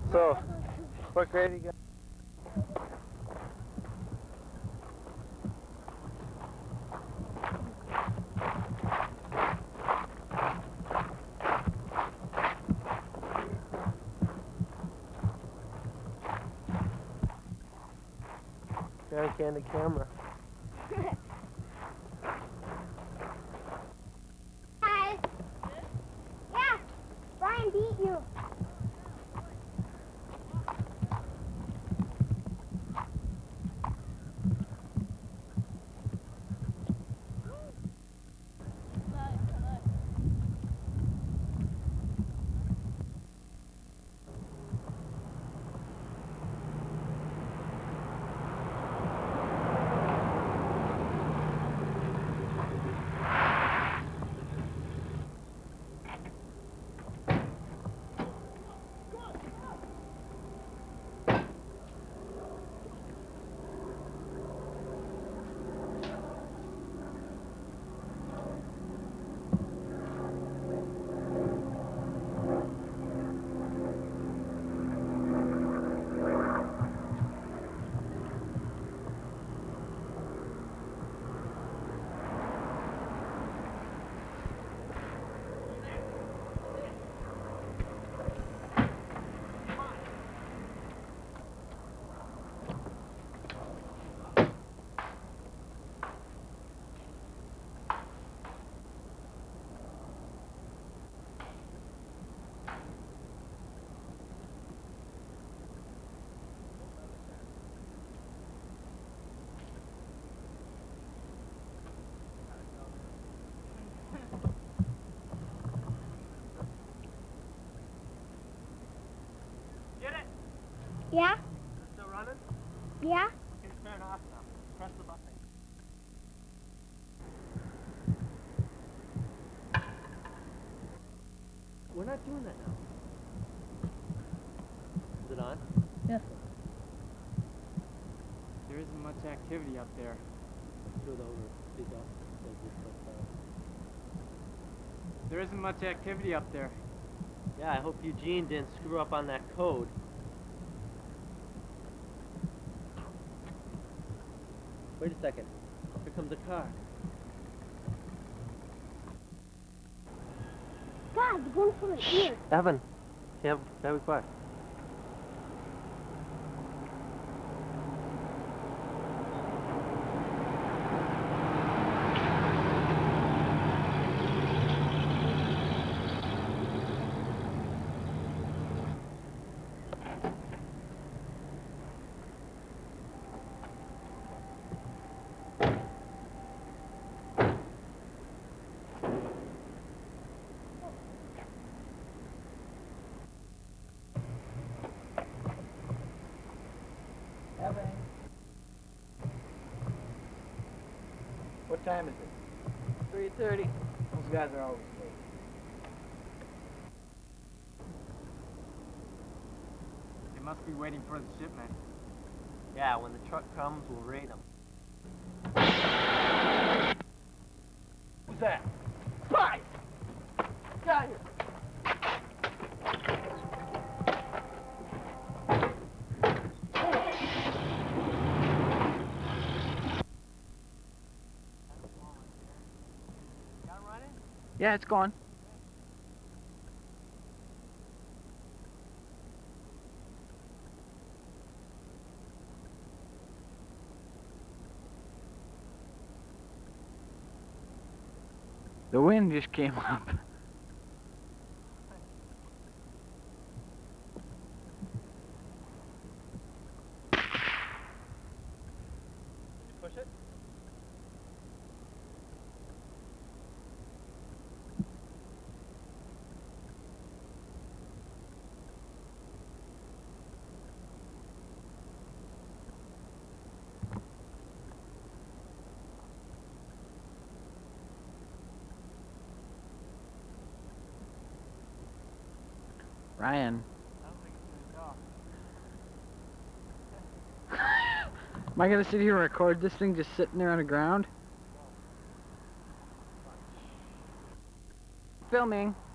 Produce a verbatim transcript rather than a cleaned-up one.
So, what grade you got? Gotta can the camera. Hi. Yeah, Brian beat you. Yeah? Is it still running? Yeah? Okay, turn off now. Press the button. We're not doing that now. Is it on? Yes. There isn't much activity up there. Throw it over. Speak up. There isn't much activity up there. Yeah, I hope Eugene didn't screw up on that code. Wait a second. Here comes a car. God, the gun's from here. Evan, yeah, very quiet. What time is it? three thirty. Those guys are always late. They must be waiting for the shipment. Yeah, when the truck comes, we'll raid them. Who's that? Spy! Get out of here! Yeah, it's gone. The wind just came up. Push it. Ryan. I don't think it's gonna talk. Am I gonna sit here and record this thing just sitting there on the ground? Filming.